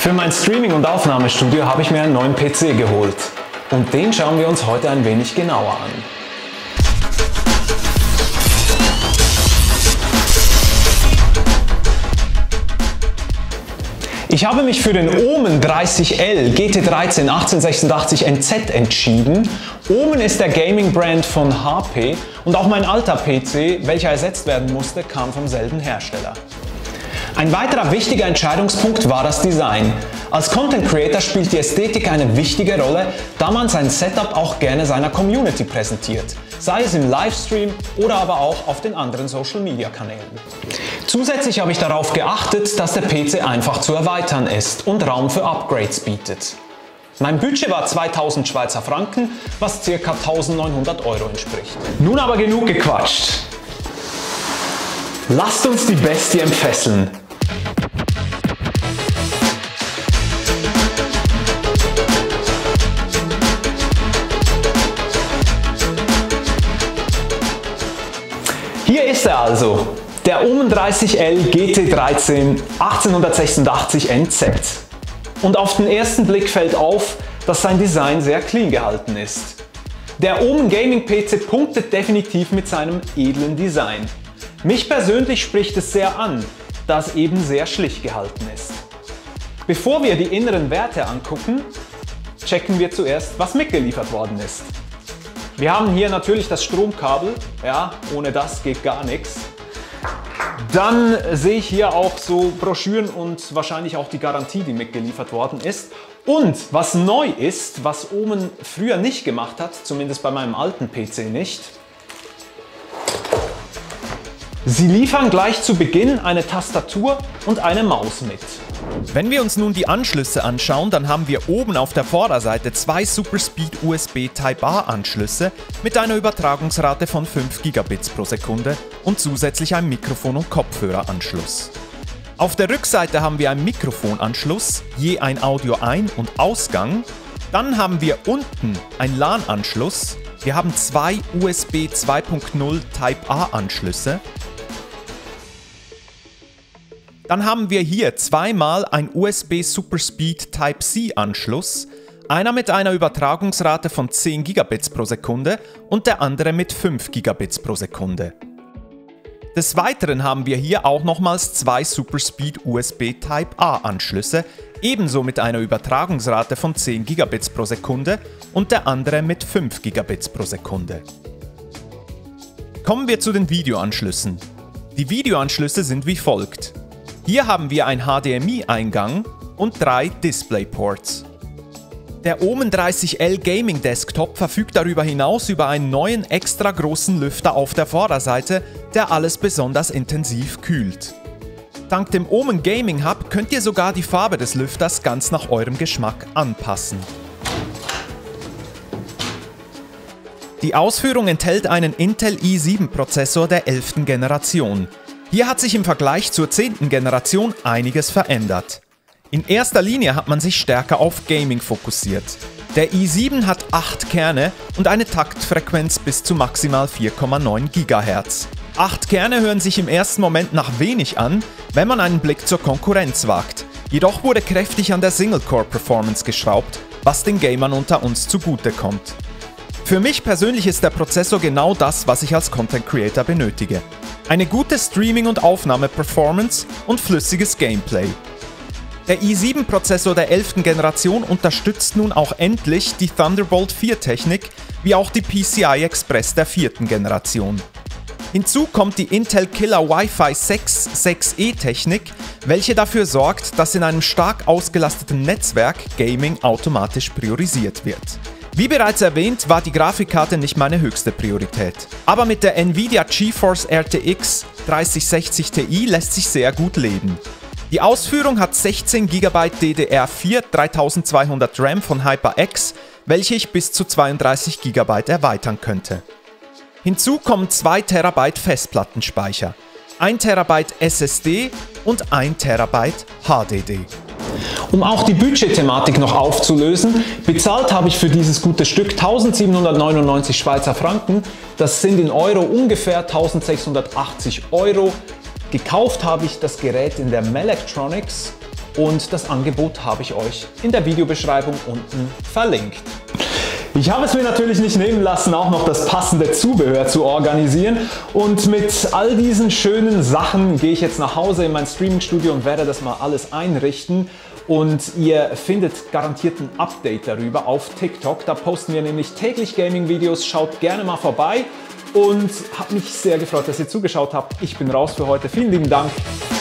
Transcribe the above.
Für mein Streaming- und Aufnahmestudio habe ich mir einen neuen PC geholt. Und den schauen wir uns heute ein wenig genauer an. Ich habe mich für den Omen 30L GT13 1886 NZ entschieden. Omen ist der Gaming-Brand von HP und auch mein alter PC, welcher ersetzt werden musste, kam vom selben Hersteller. Ein weiterer wichtiger Entscheidungspunkt war das Design. Als Content Creator spielt die Ästhetik eine wichtige Rolle, da man sein Setup auch gerne seiner Community präsentiert, sei es im Livestream oder aber auch auf den anderen Social Media Kanälen. Zusätzlich habe ich darauf geachtet, dass der PC einfach zu erweitern ist und Raum für Upgrades bietet. Mein Budget war 2000 Schweizer Franken, was ca. 1900 € entspricht. Nun aber genug gequatscht. Lasst uns die Bestie entfesseln. Hier ist er also, der Omen 30L GT13 1886 NZ. Und auf den ersten Blick fällt auf, dass sein Design sehr clean gehalten ist. Der Omen Gaming PC punktet definitiv mit seinem edlen Design. Mich persönlich spricht es sehr an, da es eben sehr schlicht gehalten ist. Bevor wir die inneren Werte angucken, checken wir zuerst, was mitgeliefert worden ist. Wir haben hier natürlich das Stromkabel, ja, ohne das geht gar nichts. Dann sehe ich hier auch so Broschüren und wahrscheinlich auch die Garantie, die mitgeliefert worden ist. Und was neu ist, was Omen früher nicht gemacht hat, zumindest bei meinem alten PC nicht, sie liefern gleich zu Beginn eine Tastatur und eine Maus mit. Wenn wir uns nun die Anschlüsse anschauen, dann haben wir oben auf der Vorderseite zwei Superspeed USB Type-A Anschlüsse mit einer Übertragungsrate von 5 Gigabits pro Sekunde und zusätzlich ein Mikrofon- und Kopfhöreranschluss. Auf der Rückseite haben wir einen Mikrofonanschluss, je ein Audio-Ein- und Ausgang. Dann haben wir unten einen LAN-Anschluss. Wir haben zwei USB 2.0 Type-A Anschlüsse. Dann haben wir hier zweimal ein USB Superspeed Type-C Anschluss, einer mit einer Übertragungsrate von 10 Gigabits pro Sekunde und der andere mit 5 Gigabits pro Sekunde. Des Weiteren haben wir hier auch nochmals zwei Superspeed USB Type-A Anschlüsse, ebenso mit einer Übertragungsrate von 10 Gigabits pro Sekunde und der andere mit 5 Gigabits pro Sekunde. Kommen wir zu den Videoanschlüssen. Die Videoanschlüsse sind wie folgt. Hier haben wir einen HDMI-Eingang und 3 DisplayPorts. Der Omen 30L Gaming Desktop verfügt darüber hinaus über einen neuen extra großen Lüfter auf der Vorderseite, der alles besonders intensiv kühlt. Dank dem Omen Gaming Hub könnt ihr sogar die Farbe des Lüfters ganz nach eurem Geschmack anpassen. Die Ausführung enthält einen Intel i7 Prozessor der 11. Generation. Hier hat sich im Vergleich zur 10. Generation einiges verändert. In erster Linie hat man sich stärker auf Gaming fokussiert. Der i7 hat 8 Kerne und eine Taktfrequenz bis zu maximal 4,9 GHz. 8 Kerne hören sich im ersten Moment nach wenig an, wenn man einen Blick zur Konkurrenz wagt. Jedoch wurde kräftig an der Single-Core-Performance geschraubt, was den Gamern unter uns zugutekommt. Für mich persönlich ist der Prozessor genau das, was ich als Content Creator benötige. Eine gute Streaming- und Aufnahme-Performance und flüssiges Gameplay. Der i7-Prozessor der 11. Generation unterstützt nun auch endlich die Thunderbolt 4-Technik, wie auch die PCI Express der 4. Generation. Hinzu kommt die Intel Killer Wi-Fi 6 6E-Technik, welche dafür sorgt, dass in einem stark ausgelasteten Netzwerk Gaming automatisch priorisiert wird. Wie bereits erwähnt, war die Grafikkarte nicht meine höchste Priorität. Aber mit der Nvidia GeForce RTX 3060 Ti lässt sich sehr gut leben. Die Ausführung hat 16 GB DDR4 3200 RAM von HyperX, welche ich bis zu 32 GB erweitern könnte. Hinzu kommen 2 TB Festplattenspeicher, 1 TB SSD und 1 TB HDD. Um auch die Budget-Thematik noch aufzulösen, bezahlt habe ich für dieses gute Stück 1799 Schweizer Franken, das sind in Euro ungefähr 1680 €. Gekauft habe ich das Gerät in der Mellectronics und das Angebot habe ich euch in der Videobeschreibung unten verlinkt. Ich habe es mir natürlich nicht nehmen lassen, auch noch das passende Zubehör zu organisieren, und mit all diesen schönen Sachen gehe ich jetzt nach Hause in mein Streaming-Studio und werde das mal alles einrichten. Und ihr findet garantiert ein Update darüber auf TikTok. Da posten wir nämlich täglich Gaming-Videos. Schaut gerne mal vorbei und habe mich sehr gefreut, dass ihr zugeschaut habt. Ich bin raus für heute. Vielen lieben Dank.